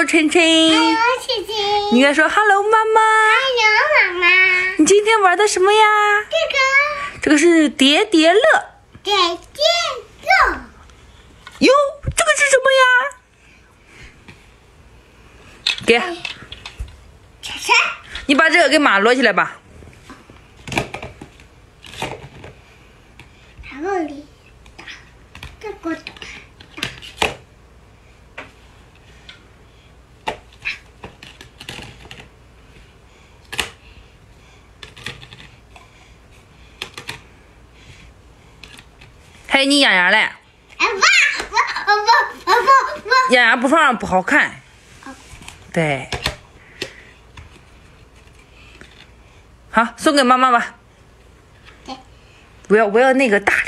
Hello， 晨晨。 Hello， 姐姐。 你应该说 Hello， 妈妈。 Hello， 妈妈。 你今天玩的什么呀？这个是叠叠乐。 叠叠乐。 哟，这个是什么呀？给。 晨晨， 你把这个给马摞起来吧。 把这里打，这个打。 嘿，你痒痒嘞？痒痒不放上不好看。对。好，送给妈妈吧。 对。 我要那个大